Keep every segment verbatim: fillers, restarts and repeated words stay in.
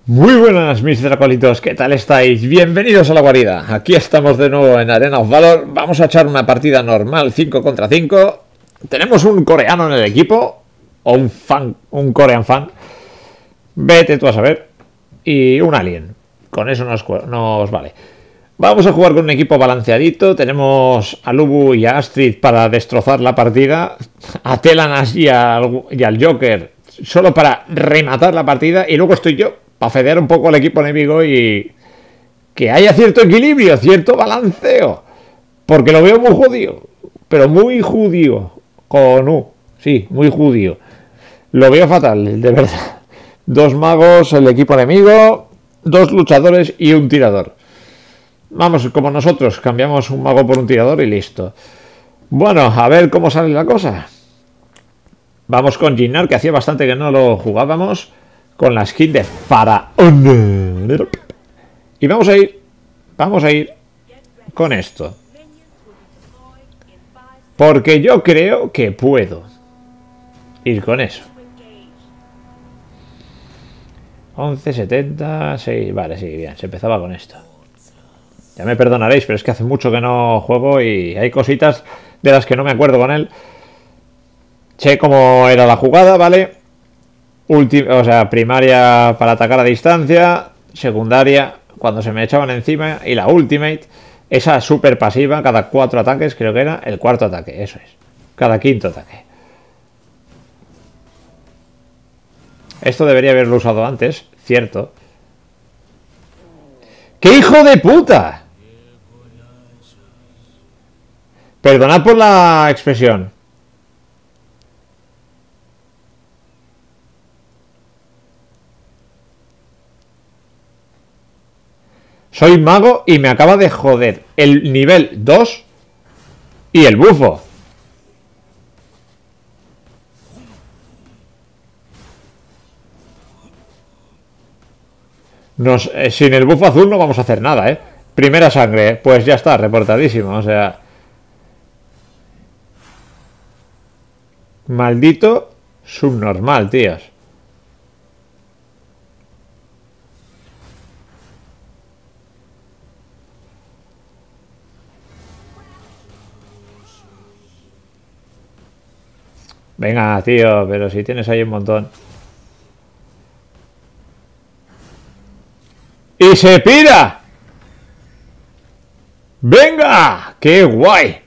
Muy buenas, mis dracolitos, ¿qué tal estáis? Bienvenidos a la guarida. Aquí estamos de nuevo en Arena of Valor. Vamos a echar una partida normal cinco contra cinco. Tenemos un coreano en el equipo, o un fan, un corean fan. Vete tú a saber. Y un alien. Con eso nos, nos vale. Vamos a jugar con un equipo balanceadito. Tenemos a Lubu y a Astrid para destrozar la partida. A Telanas y al, y al Joker solo para rematar la partida. Y luego estoy yo para fedear un poco al equipo enemigo y que haya cierto equilibrio, cierto balanceo. Porque lo veo muy judío. Pero muy judío. Con U. Sí, muy judío. Lo veo fatal, de verdad. Dos magos, el equipo enemigo. Dos luchadores y un tirador. Vamos, como nosotros, cambiamos un mago por un tirador y listo. Bueno, a ver cómo sale la cosa. Vamos con Jinnar, que hacía bastante que no lo jugábamos. Con la skin de Faraón. Y vamos a ir, vamos a ir con esto. Porque yo creo que puedo ir con eso. once, setenta, seis, vale, sí, bien, se empezaba con esto. Ya me perdonaréis, pero es que hace mucho que no juego y hay cositas de las que no me acuerdo con él. Sé cómo era la jugada, ¿vale? Ulti- o sea, primaria para atacar a distancia, secundaria cuando se me echaban encima y la ultimate, esa super pasiva cada cuatro ataques, creo que era el cuarto ataque, eso es. Cada quinto ataque. Esto debería haberlo usado antes, cierto. ¡Qué hijo de puta! Perdonad por la expresión. Soy mago y me acaba de joder el nivel dos y el bufo. Nos, eh, sin el bufo azul no vamos a hacer nada, ¿eh? Primera sangre, pues ya está, reportadísimo, o sea... Maldito subnormal, tíos. Venga, tío, pero si tienes ahí un montón. ¡Y se pira! ¡Venga! ¡Qué guay!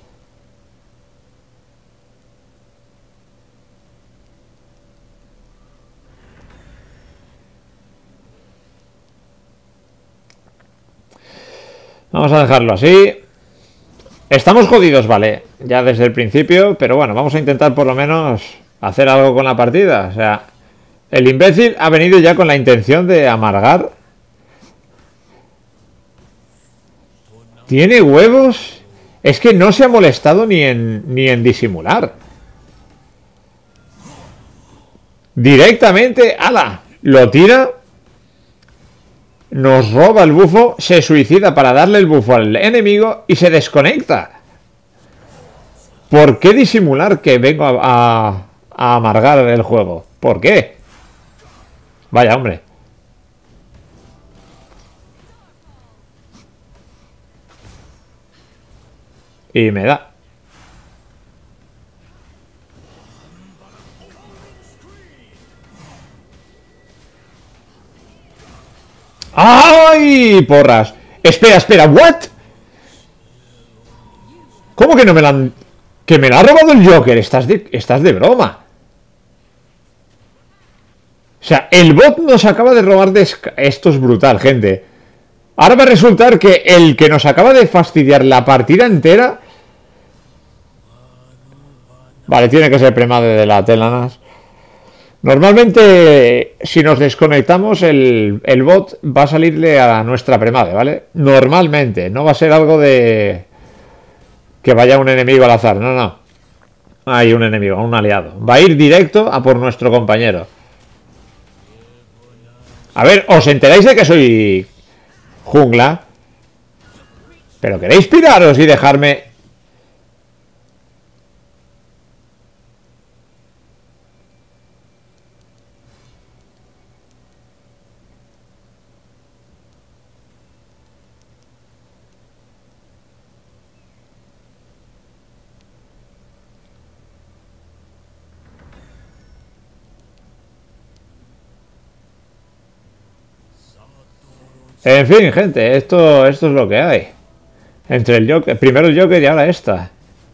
Vamos a dejarlo así. Estamos jodidos, vale, ya desde el principio, pero bueno, vamos a intentar por lo menos hacer algo con la partida. O sea, el imbécil ha venido ya con la intención de amargar. ¿Tiene huevos? Es que no se ha molestado ni en, ni en disimular. Directamente, ala, lo tira, nos roba el bufo, se suicida para darle el bufo al enemigo y se desconecta. ¿Por qué disimular que vengo a, a, a amargar el juego? ¿Por qué? Vaya, hombre. Y me da. ¡Ay! Porras. Espera, espera, ¿what? ¿Cómo que no me la han... que me la ha robado el Joker? Estás de, estás de broma. O sea, el bot nos acaba de robar de... Esto es brutal, gente. Ahora va a resultar que el que nos acaba de fastidiar la partida entera... Vale, tiene que ser premade de la Telanas. Normalmente, si nos desconectamos, el, el bot va a salirle a nuestra premade, ¿vale? Normalmente, no va a ser algo de... que vaya un enemigo al azar, no, no. Hay un enemigo, un aliado. Va a ir directo a por nuestro compañero. A ver, ¿os enteráis de que soy jungla? ¿Pero queréis piraros y dejarme...? En fin, gente, esto, esto es lo que hay. Entre el Joker, primero el Joker y ahora esta.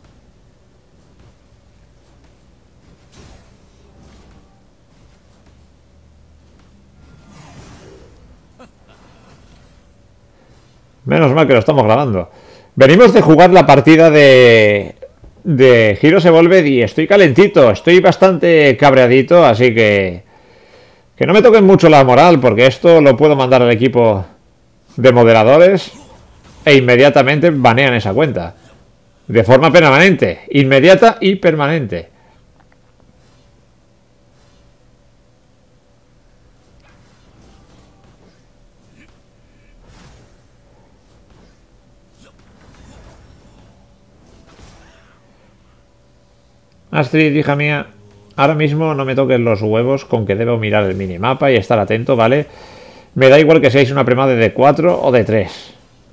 Menos mal que lo estamos grabando. Venimos de jugar la partida de... de Heroes Evolved y estoy calentito. Estoy bastante cabreadito, así que... que no me toquen mucho la moral, porque esto lo puedo mandar al equipo de moderadores e inmediatamente banean esa cuenta. De forma permanente. Inmediata y permanente. Astrid, hija mía, ahora mismo no me toques los huevos con que debo mirar el minimapa y estar atento, ¿vale? Me da igual que seáis una prema de cuatro o de tres.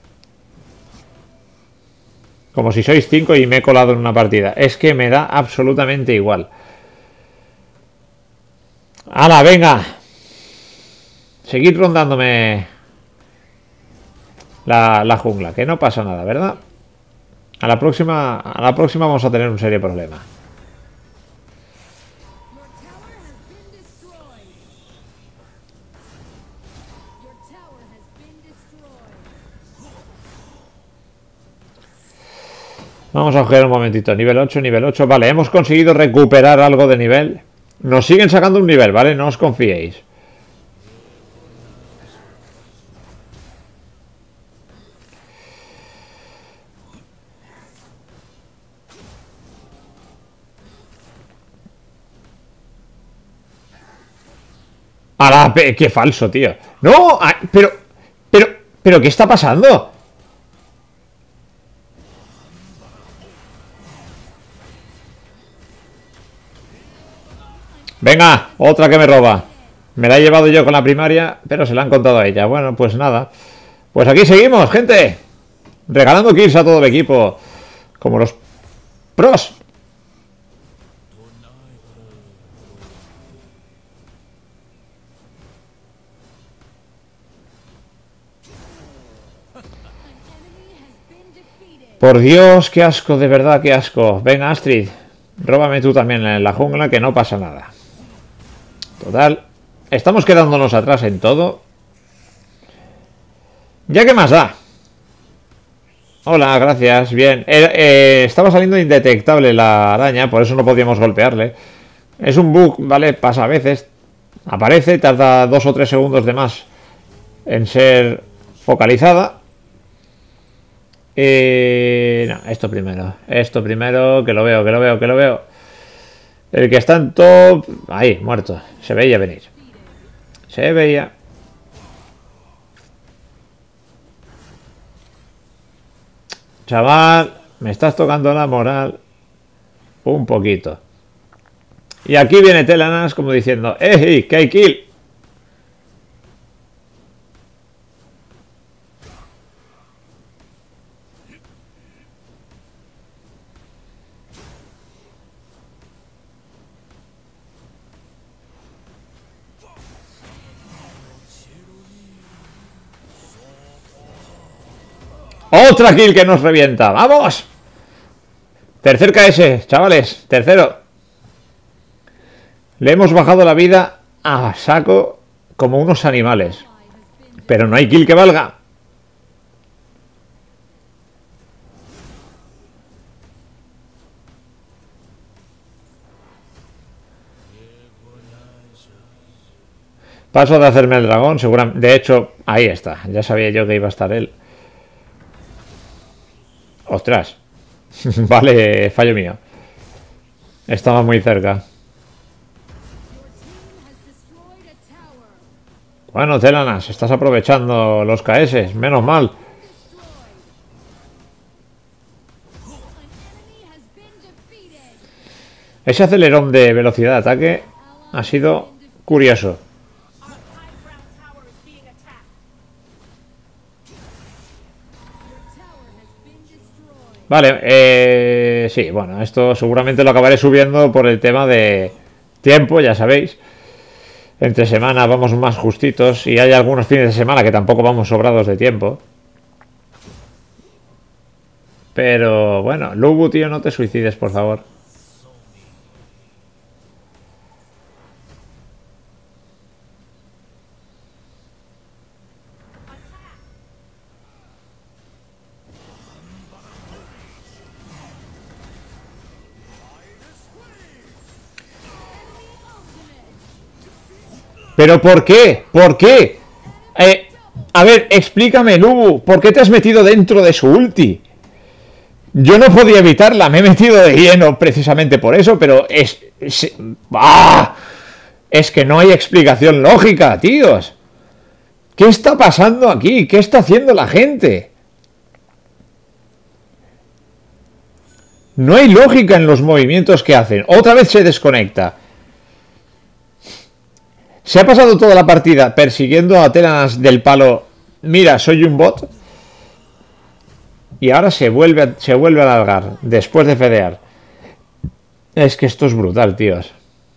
Como si sois cinco y me he colado en una partida. Es que me da absolutamente igual. ¡Hala, venga! Seguid rondándome la, la jungla, que no pasa nada, ¿verdad? A la próxima, a la próxima vamos a tener un serio problema. Vamos a coger un momentito. Nivel ocho, nivel ocho. Vale, hemos conseguido recuperar algo de nivel. Nos siguen sacando un nivel, ¿vale? No os confiéis. ¡Hala! ¡Qué falso, tío! ¡No! ¡Pero! ¡Pero! ¿Pero qué está pasando? Venga, otra que me roba. Me la he llevado yo con la primaria, pero se la han contado a ella. Bueno, pues nada. Pues aquí seguimos, gente. Regalando kills a todo el equipo. Como los pros. Por Dios, qué asco, de verdad, qué asco. Venga, Astrid, róbame tú también en la jungla, que no pasa nada. Total, estamos quedándonos atrás en todo. ¿Ya qué más da? Hola, gracias, bien. Eh, eh, estaba saliendo indetectable la araña, por eso no podíamos golpearle. Es un bug, ¿vale? Pasa a veces. Aparece, tarda dos o tres segundos de más en ser focalizada. Eh, no, esto primero. Esto primero, que lo veo, que lo veo, que lo veo. El que está en top... Ahí, muerto. Se veía venir. Se veía. Chaval, me estás tocando la moral un poquito. Y aquí viene Telanas como diciendo, ¡eh, que hay kill! ¡Otra kill que nos revienta! ¡Vamos! Tercer K S, chavales. Tercero. Le hemos bajado la vida a saco como unos animales. Pero no hay kill que valga. Paso de hacerme el dragón, seguramente. De hecho, ahí está. Ya sabía yo que iba a estar él. ¡Ostras! Vale, fallo mío. Estaba muy cerca. Bueno, Telanas, estás aprovechando los K S. Menos mal. Ese acelerón de velocidad de ataque ha sido curioso. Vale, eh, sí, bueno, esto seguramente lo acabaré subiendo por el tema de tiempo, ya sabéis. Entre semana vamos más justitos y hay algunos fines de semana que tampoco vamos sobrados de tiempo. Pero bueno, Lubu, tío, no te suicides, por favor. ¿Pero por qué? ¿Por qué? Eh, a ver, explícame, Lubu, ¿por qué te has metido dentro de su ulti? Yo no podía evitarla, me he metido de lleno precisamente por eso, pero es... es, ¡ah! Es que no hay explicación lógica, tíos. ¿Qué está pasando aquí? ¿Qué está haciendo la gente? No hay lógica en los movimientos que hacen. Otra vez se desconecta. Se ha pasado toda la partida persiguiendo a Teranas del palo. Mira, soy un bot. Y ahora se vuelve, a, se vuelve a largar después de fedear. Es que esto es brutal, tíos.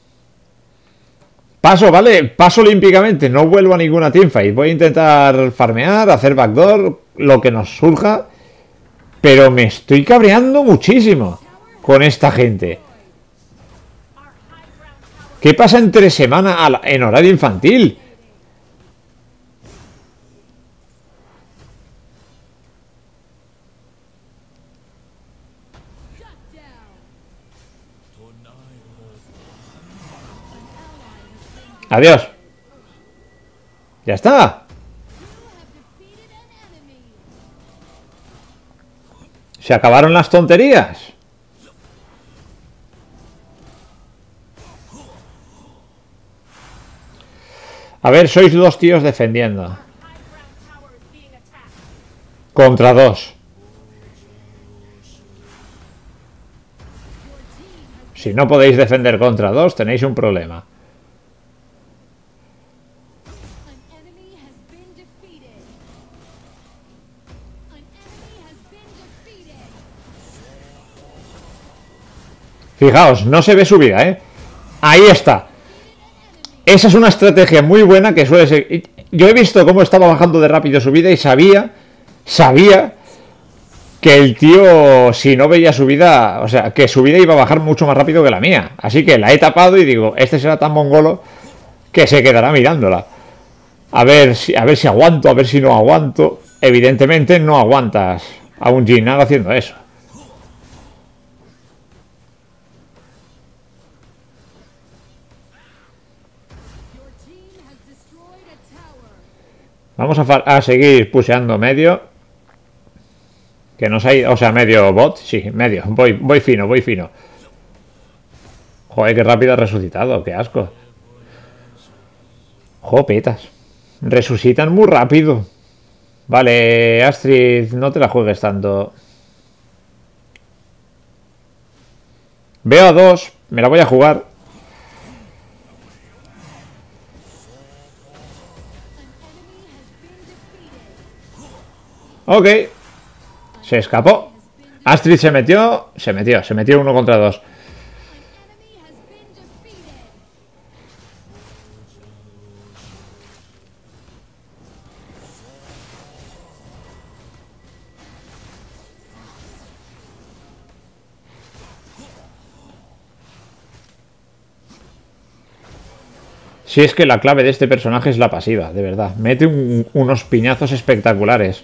Paso, ¿vale? Paso olímpicamente. No vuelvo a ninguna teamfight. Voy a intentar farmear, hacer backdoor, lo que nos surja. Pero me estoy cabreando muchísimo con esta gente. ¿Qué pasa entre semana a la, en horario infantil? Adiós. Ya está. Se acabaron las tonterías. A ver, sois dos tíos defendiendo. Contra dos. Si no podéis defender contra dos, tenéis un problema. Fijaos, no se ve su vida, ¿eh? Ahí está. Esa es una estrategia muy buena que suele ser... Yo he visto cómo estaba bajando de rápido su vida y sabía, sabía que el tío, si no veía su vida, o sea, que su vida iba a bajar mucho más rápido que la mía. Así que la he tapado y digo, este será tan mongolo que se quedará mirándola. A ver si, a ver si aguanto, a ver si no aguanto. Evidentemente no aguantas a un Jhinara haciendo eso. Vamos a, a seguir pusheando medio. Que nos hay... O sea, medio bot. Sí, medio. Voy, voy fino, voy fino. Joder, qué rápido ha resucitado. Qué asco. Jopetas. Resucitan muy rápido. Vale, Astrid, no te la juegues tanto. Veo a dos. Me la voy a jugar. Ok. Se escapó. Astrid se metió. Se metió. Se metió uno contra dos. Si es que la clave de este personaje es la pasiva, de verdad. Mete un, unos piñazos espectaculares.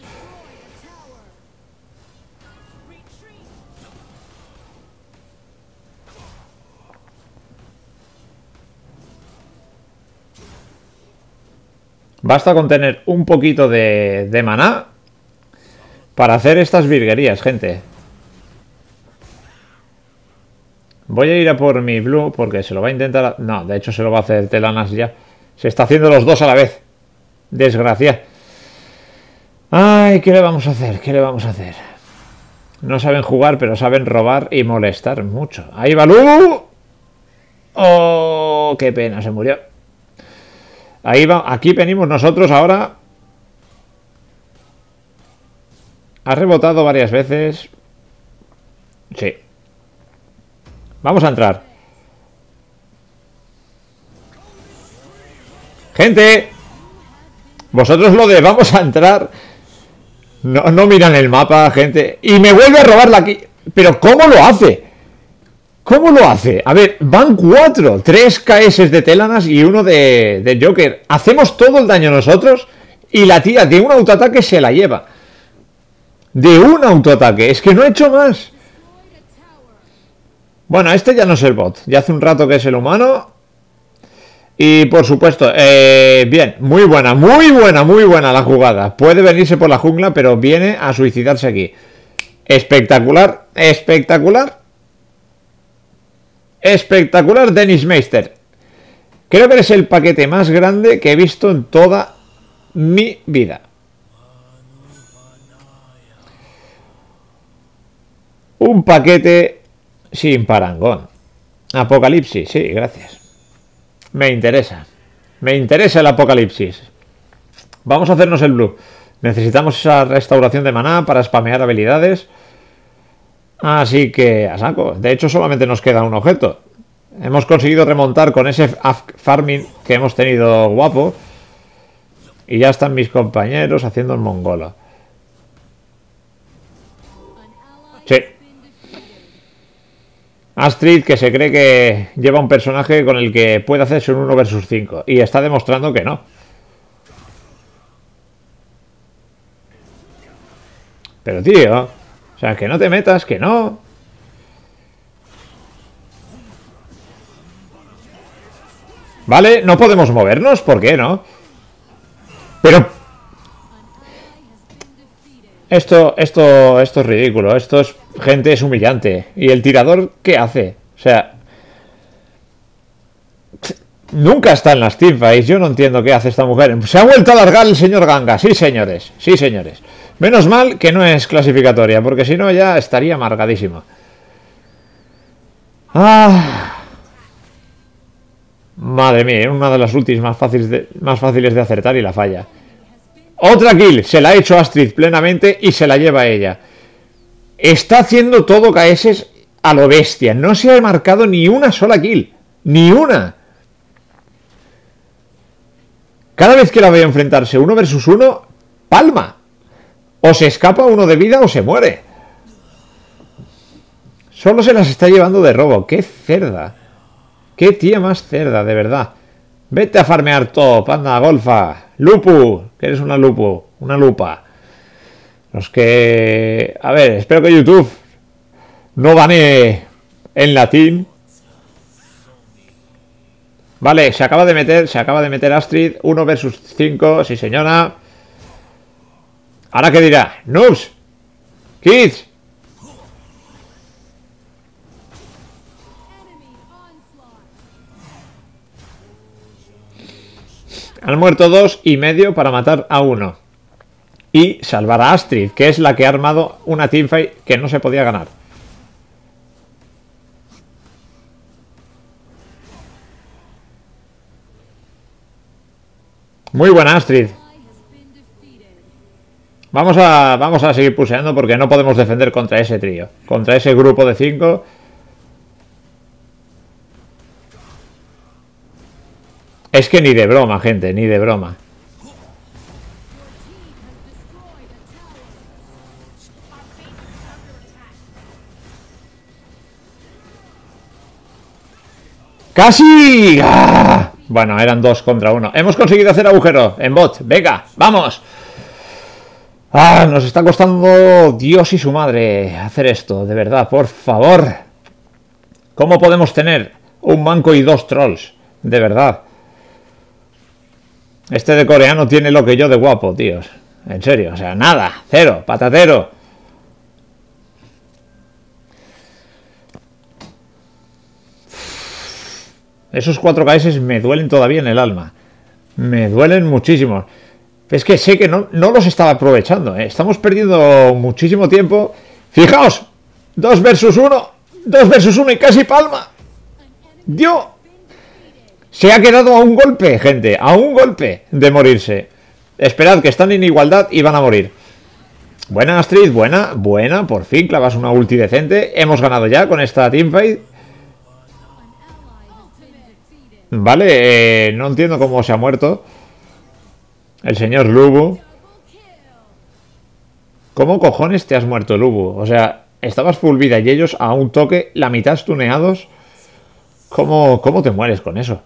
Basta con tener un poquito de, de maná para hacer estas virguerías, gente. Voy a ir a por mi blue porque se lo va a intentar... No, de hecho se lo va a hacer Telanas ya. Se está haciendo los dos a la vez. Desgracia. Ay, ¿qué le vamos a hacer? ¿Qué le vamos a hacer? No saben jugar, pero saben robar y molestar mucho. ¡Ahí va Lu! ¡Oh! ¡Qué pena! Se murió. Ahí va. Aquí venimos nosotros ahora. Ha rebotado varias veces. Sí. Vamos a entrar. Gente, vosotros lo de vamos a entrar. No, no miran el mapa, gente. Y me vuelve a robar la... Pero ¿cómo lo hace? ¿Cómo lo hace? A ver, van cuatro. Tres K S de Telanas y uno de, de Joker. Hacemos todo el daño nosotros y la tía de un autoataque se la lleva. De un autoataque. Es que no he hecho más. Bueno, este ya no es el bot. Ya hace un rato que es el humano. Y por supuesto, eh, bien, muy buena, muy buena, muy buena la jugada. Puede venirse por la jungla, pero viene a suicidarse aquí. Espectacular, espectacular. Espectacular, Dennis Meister. Creo que eres el paquete más grande que he visto en toda mi vida. Un paquete sin parangón. Apocalipsis, sí, gracias. Me interesa. Me interesa el apocalipsis. Vamos a hacernos el blue. Necesitamos esa restauración de maná para spamear habilidades. Así que a saco. De hecho solamente nos queda un objeto. Hemos conseguido remontar con ese farming que hemos tenido guapo. Y ya están mis compañeros haciendo el mongolo. Sí. Astrid, que se cree que lleva un personaje con el que puede hacerse un uno versus cinco. Y está demostrando que no. Pero tío, o sea, que no te metas, que no. Vale, no podemos movernos, ¿por qué no? Pero... Esto, esto, esto es ridículo. Esto es... Gente, es humillante. ¿Y el tirador qué hace? O sea... Nunca está en las teamfights. Yo no entiendo qué hace esta mujer. Se ha vuelto a largar el señor Ganga. Sí, señores. Sí, señores. Menos mal que no es clasificatoria, porque si no ya estaría amargadísimo. Ah... Madre mía, una de las ultis más fáciles de, más fáciles de acertar y la falla. Otra kill, se la ha hecho Astrid plenamente y se la lleva ella. Está haciendo todo K S a lo bestia. No se ha marcado ni una sola kill. Ni una. Cada vez que la veo enfrentarse uno versus uno, palma. O se escapa uno de vida o se muere. Solo se las está llevando de robo. ¡Qué cerda! ¡Qué tía más cerda, de verdad! Vete a farmear top, anda, golfa. Lupu, que eres una lupu, una lupa. Los que... A ver, espero que YouTube no banee en latín. Vale, se acaba de meter, se acaba de meter Astrid. uno versus cinco, sí señora. ¿Ahora qué dirá? ¡Noobs! ¡Kids! Han muerto dos y medio para matar a uno. Y salvar a Astrid, que es la que ha armado una teamfight que no se podía ganar. Muy buena Astrid. Vamos a, vamos a seguir puseando porque no podemos defender contra ese trío. Contra ese grupo de cinco. Es que ni de broma, gente, ni de broma. ¡Casi! ¡Ah! Bueno, eran dos contra uno. Hemos conseguido hacer agujero en bot. Venga, vamos. Ah, nos está costando Dios y su madre hacer esto, de verdad, por favor. ¿Cómo podemos tener un manco y dos trolls? De verdad. Este de coreano tiene lo que yo de guapo, tíos. En serio, o sea, nada, cero, patatero. Esos cuatro K S me duelen todavía en el alma. Me duelen muchísimo. Es que sé que no, no los estaba aprovechando, ¿eh? Estamos perdiendo muchísimo tiempo. Fijaos, dos versus uno. Dos versus uno y casi palma. Dios. Se ha quedado a un golpe, gente. A un golpe de morirse. Esperad que están en igualdad y van a morir. Buena Astrid, buena, buena. Por fin clavas una ulti decente. Hemos ganado ya con esta teamfight. Vale, eh, no entiendo cómo se ha muerto el señor Lubu. ¿Cómo cojones te has muerto, Lubu? O sea, estabas full vida y ellos a un toque, la mitad stuneados. ¿Cómo, cómo te mueres con eso?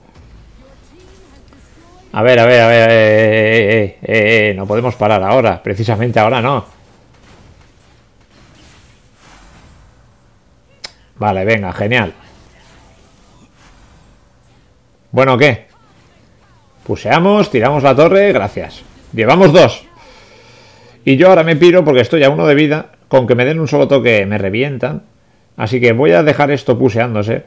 A ver, a ver, a ver, eh, eh, eh, eh, no podemos parar ahora, precisamente ahora no. Vale, venga, genial. Bueno, ¿qué? Puseamos, tiramos la torre, gracias. Llevamos dos. Y yo ahora me piro porque estoy a uno de vida. Con que me den un solo toque me revientan. Así que voy a dejar esto puseándose.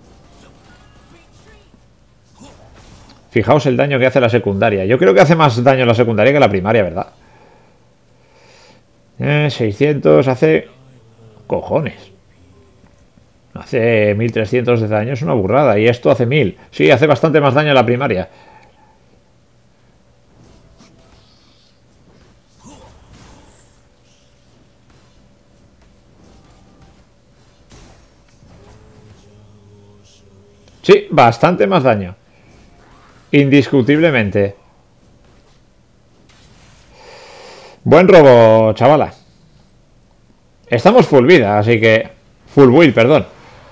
Fijaos el daño que hace la secundaria. Yo creo que hace más daño la secundaria que la primaria, ¿verdad? Eh, seiscientos hace... Cojones. Hace mil trescientos de daño, es una burrada. Y esto hace mil. Sí, hace bastante más daño a la primaria. Sí, bastante más daño. Indiscutiblemente. Buen robo, chavala. Estamos full vida, así que... Full build, perdón.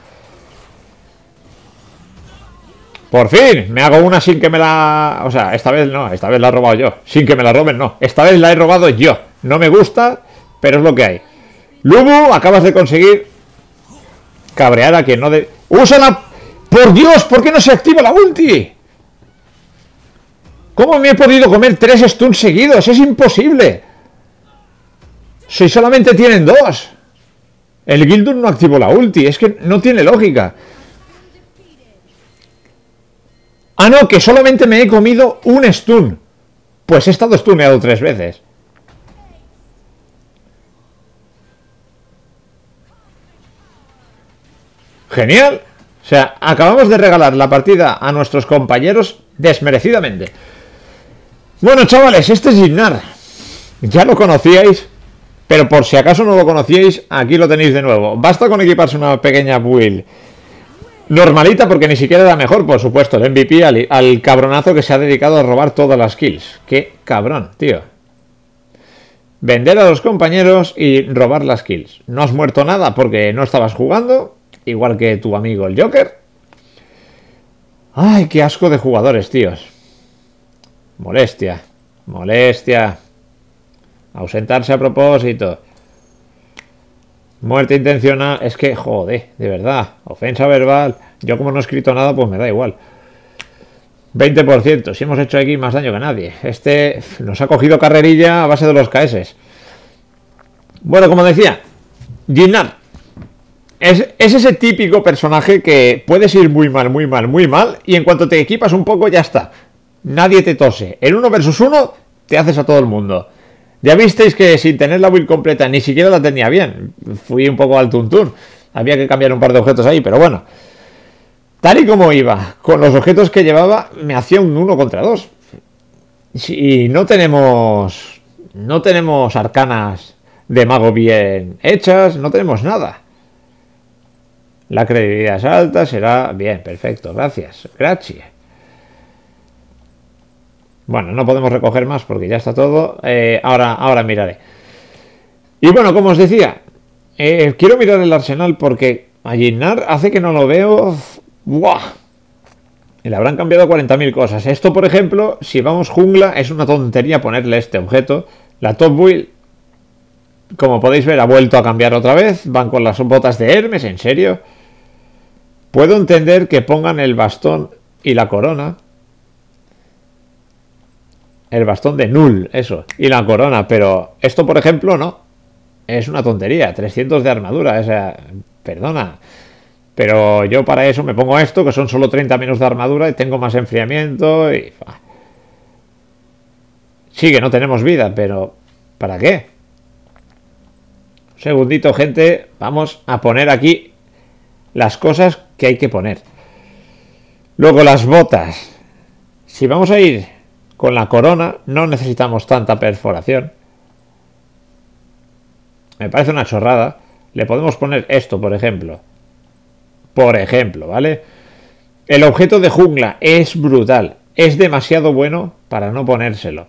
Por fin, me hago una sin que me la... O sea, esta vez no, esta vez la he robado yo. Sin que me la roben, no. Esta vez la he robado yo. No me gusta, pero es lo que hay. Lubu, acabas de conseguir cabrear a quien no de... ¡Úsala! ¡Por Dios! ¿Por qué no se activa la ulti? ¿Cómo me he podido comer tres stuns seguidos? ¡Es imposible! Si solamente tienen dos. El Gildur no activó la ulti. Es que no tiene lógica. Ah, no, que solamente me he comido un stun. Pues he estado stuneado tres veces. Genial. O sea, acabamos de regalar la partida a nuestros compañeros desmerecidamente. Bueno, chavales, este es Gilnar. Ya lo conocíais, pero por si acaso no lo conocíais, aquí lo tenéis de nuevo. Basta con equiparse una pequeña build normalita, porque ni siquiera era mejor, por supuesto, el M V P al, al cabronazo que se ha dedicado a robar todas las kills. Qué cabrón, tío. Vender a los compañeros y robar las kills. No has muerto nada porque no estabas jugando, igual que tu amigo el Joker. Ay, qué asco de jugadores, tíos. Molestia. Molestia. Ausentarse a propósito. Muerte intencional. Es que, joder, de verdad. Ofensa verbal. Yo como no he escrito nada, pues me da igual. veinte por ciento. Si hemos hecho aquí más daño que nadie. Este nos ha cogido carrerilla a base de los K S. Bueno, como decía, Gilnar es, es ese típico personaje que puedes ir muy mal, muy mal, muy mal, y en cuanto te equipas un poco ya está. Nadie te tose. En uno versus uno te haces a todo el mundo. Ya visteis que sin tener la build completa ni siquiera la tenía bien. Fui un poco al tuntún. Había que cambiar un par de objetos ahí, pero bueno. Tal y como iba, con los objetos que llevaba, me hacía un uno contra dos. Y no tenemos... No tenemos arcanas de mago bien hechas, no tenemos nada. La credibilidad es alta, será... Bien, perfecto, gracias. Gracias. Bueno, no podemos recoger más porque ya está todo. Eh, ahora, ahora miraré. Y bueno, como os decía, eh, quiero mirar el arsenal porque a Gilnar hace que no lo veo... ¡Buah! Le habrán cambiado cuarenta mil cosas. Esto, por ejemplo, si vamos jungla, es una tontería ponerle este objeto. La top build, como podéis ver, ha vuelto a cambiar otra vez. Van con las botas de Hermes, ¿en serio? Puedo entender que pongan el bastón y la corona. El bastón de Null, eso. Y la corona, pero esto, por ejemplo, no. Es una tontería. trescientos de armadura, o sea, perdona. Pero yo para eso me pongo esto, que son solo treinta menos de armadura y tengo más enfriamiento y... Sí, que no tenemos vida, pero... ¿Para qué? Un segundito, gente. Vamos a poner aquí las cosas que hay que poner. Luego las botas. Si vamos a ir con la corona, no necesitamos tanta perforación. Me parece una chorrada. Le podemos poner esto, por ejemplo. Por ejemplo, ¿vale? El objeto de jungla es brutal. Es demasiado bueno para no ponérselo.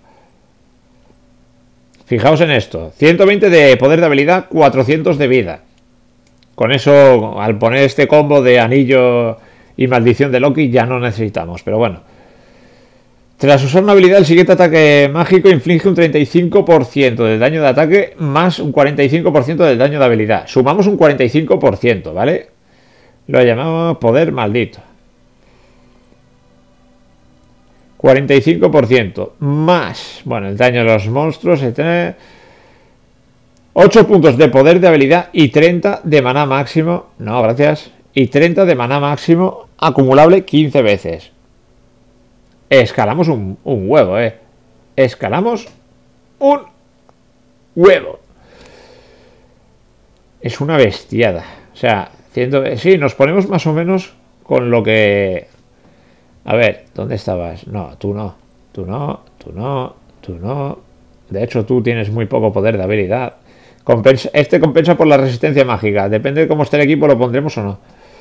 Fijaos en esto. ciento veinte de poder de habilidad, cuatrocientos de vida. Con eso, al poner este combo de anillo y maldición de Loki, ya no necesitamos. Pero bueno. Tras usar una habilidad, el siguiente ataque mágico inflige un treinta y cinco por ciento de daño de ataque más un cuarenta y cinco por ciento del daño de habilidad. Sumamos un cuarenta y cinco por ciento, ¿vale? Lo llamamos poder maldito. cuarenta y cinco por ciento más, bueno, el daño de los monstruos, etcétera. ocho puntos de poder de habilidad y treinta de maná máximo. No, gracias. Y treinta de maná máximo acumulable quince veces. Escalamos un, un huevo, eh. Escalamos un huevo. Es una bestiada. O sea, ciento, sí, nos ponemos más o menos con lo que... A ver, ¿dónde estabas? No, tú no. Tú no, tú no, tú no. De hecho, tú tienes muy poco poder de habilidad. Compensa, este compensa por la resistencia mágica. Depende de cómo esté el equipo, lo pondremos o no.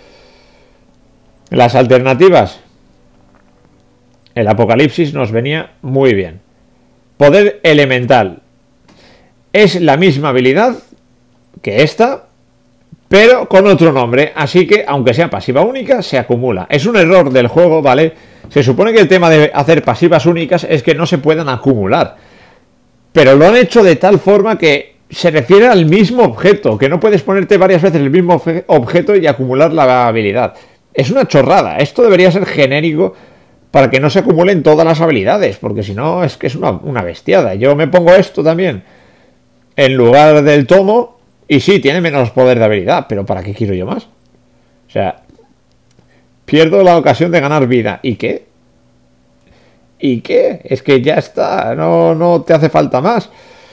Las alternativas. El apocalipsis nos venía muy bien. Poder elemental. Es la misma habilidad que esta, pero con otro nombre. Así que, aunque sea pasiva única, se acumula. Es un error del juego, ¿vale? Se supone que el tema de hacer pasivas únicas es que no se puedan acumular. Pero lo han hecho de tal forma que se refiere al mismo objeto, que no puedes ponerte varias veces el mismo objeto y acumular la habilidad. Es una chorrada. Esto debería ser genérico para que no se acumulen todas las habilidades, porque si no es que es una, una bestiada. Yo me pongo esto también en lugar del tomo y sí, tiene menos poder de habilidad, pero ¿para qué quiero yo más? O sea, pierdo la ocasión de ganar vida. ¿Y qué? ¿Y qué? Es que ya está, no, no te hace falta más.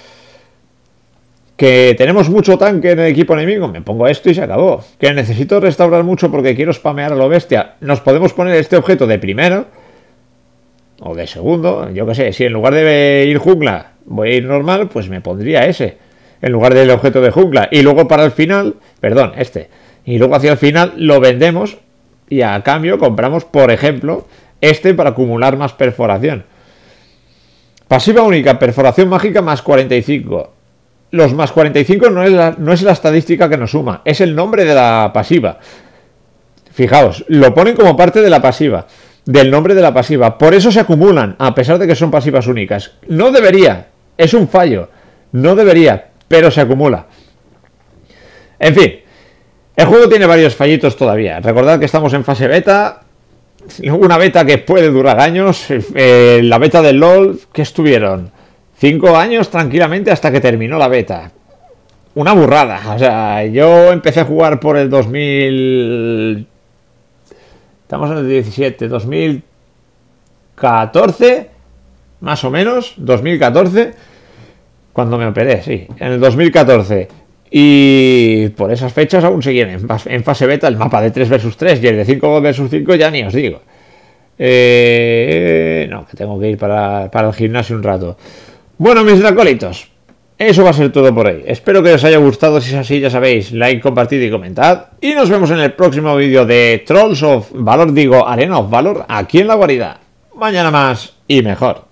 Que tenemos mucho tanque en el equipo enemigo, me pongo esto y se acabó. Que necesito restaurar mucho porque quiero spamear a lo bestia. Nos podemos poner este objeto de primero o de segundo, yo qué sé. Si en lugar de ir jungla voy a ir normal, pues me pondría ese en lugar del objeto de jungla. Y luego para el final, perdón, este. Y luego hacia el final lo vendemos y a cambio compramos, por ejemplo, este para acumular más perforación. Pasiva única, perforación mágica más cuarenta y cinco. Los más cuarenta y cinco no es, la, no es la estadística que nos suma, es el nombre de la pasiva. Fijaos, lo ponen como parte de la pasiva, del nombre de la pasiva. Por eso se acumulan, a pesar de que son pasivas únicas. No debería, es un fallo, no debería, pero se acumula. En fin, el juego tiene varios fallitos todavía. Recordad que estamos en fase beta, una beta que puede durar años. Eh, la beta del LOL, ¿qué estuvieron? Cinco años tranquilamente hasta que terminó la beta. Una burrada. O sea, yo empecé a jugar por el dos mil... Estamos en el diecisiete. dos mil catorce. Más o menos. dos mil catorce. Cuando me operé, sí. En el dos mil catorce. Y por esas fechas aún seguían en, en fase beta el mapa de tres versus tres. Y el de cinco versus cinco ya ni os digo. Eh, no, que tengo que ir para, para el gimnasio un rato. Bueno, mis dracolitos, eso va a ser todo por hoy. Espero que os haya gustado. Si es así, ya sabéis, like, compartid y comentad. Y nos vemos en el próximo vídeo de Trolls of Valor, digo, Arena of Valor, aquí en la guarida. Mañana más y mejor.